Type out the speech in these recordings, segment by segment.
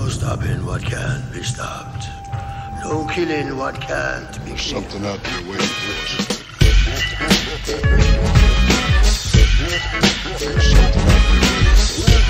stopping what can't be stopped. No killing what can't be killed. Something out there waiting for us. Something out there waiting for us.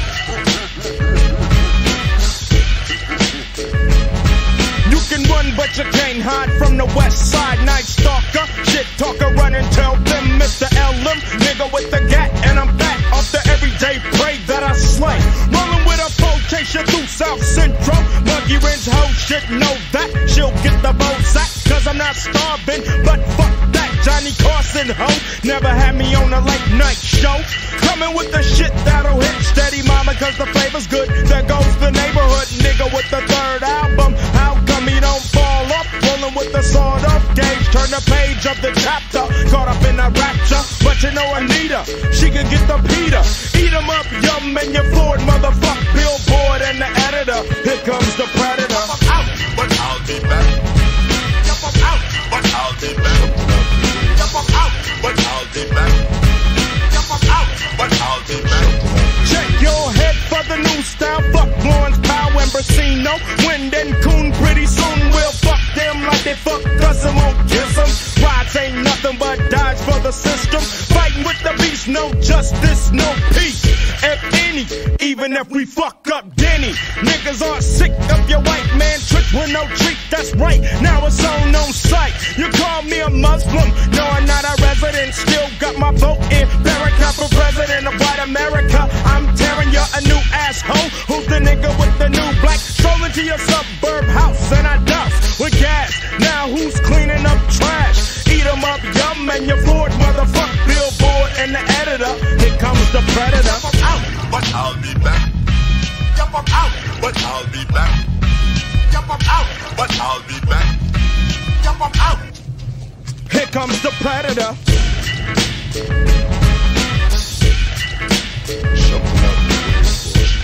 You can run, but you can't hide from the Westside. Night stalker, shit talker, run and tell them Mr. LM, nigga with the gat, and I'm back off the everyday prey that I slay. Rolling with a flotation through South Central. Monkey Rinse hoe should know that. She'll get the bozack, cause I'm not starving, but fuck that. Johnny Carson hoe never had me on a late night show. Coming with the shit that'll hit steady, mama, cause the flavor's good. There goes the neighborhood nigga with the third album. How come he don't fall off? Rolling with the sword of gauge, turn the page of the chapter. Caught up in a rapture, but you know Anita, she can get the Peter. Eat 'em up, yum, and you Ford, motherfuck Billboard and the editor. Here comes the predator. Jump out, but I'll be back. Jump out, but I'll be back. Jump out, but I'll be back. Jump out, but I'll be back. Check your head for the new style. Fuck Lawrence, Powell, and Brasino. Wind and Coon, pretty soon we'll fuck them like they fuck us and won't kiss them. Rides ain't nothing but dodge for the system. Fighting with the beast, no justice, no peace. If any, even if we fuck up Denny. Niggas are sick of your white man trick with no treat, that's right. Now it's on sight. You call me a Muslim, no I'm not a resident. Still got my vote in America for president of white America. I'm tearing you a new asshole. Who's the nigga with the new black? Strolling to your suburb house and I douse with gas. Now who's cleaning up trash? Eat 'em up, yum, and your Ford, motherfuck Billboard and the editor. Here comes the predator. Jump out, but I'll be back. Jump out, but I'll be back. Jump out, but I'll be back. Jump out. Here comes the predator. Something out there waiting for us.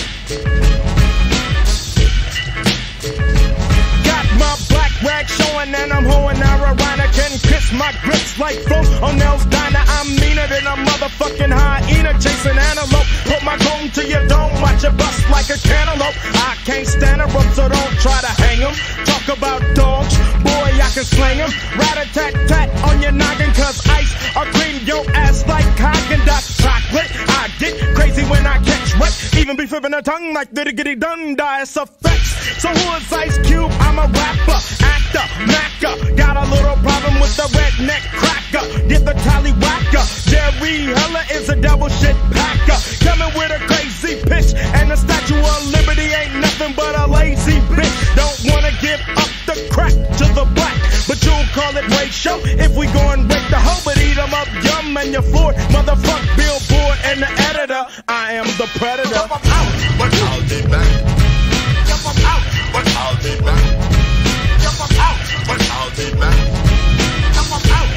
Got my black rag showing and I'm hoeing ironic and kiss my grips like Flo O'Neill's diner. I'm meaner than a motherfucking hyena chasing antelope. Put my comb to your dome, watch it bust like a cantaloupe. I can't stand a rope, so don't try to hang 'em. Talk about dogs, boy, I can slang 'em. Rat-a-tat-tat on your noggin, cause ice or cream your ass like Haagen-Dazs chocolate. I get crazy when I catch wreck, even be flipping a tongue like diddy-giddy-dun, dice effects. So who is Ice Cube? I'm a rapper, actor, macker. Got a little problem with the redneck cracker. Get the tallywhacker. Jerry Heller is a double shit packer. Coming with a crazy pitch, and the Statue of Liberty ain't nothing but a lazy bitch. Don't wanna give up the crack to the black, but you'll call it ratio if we go and break the hoe. But eat 'em up, yum, and your Ford, motherfuck Billboard and the editor. I am the predator. Jump out, but I'll be back. Jump out, but I'll be back. Jump out, but I'll be back. Jump out.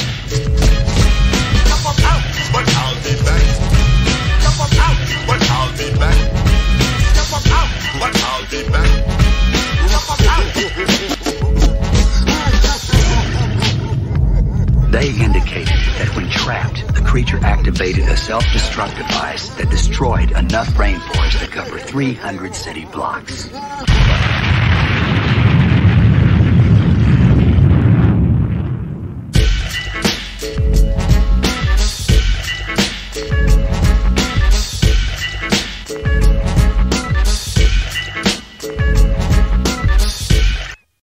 Jump out, but I'll be back. Jump out, but I'll be back. Jump out, but I'll be back. Jump out. They indicated that when trapped, the creature activated a self-destruct device that destroyed enough rainforest to cover 300 city blocks.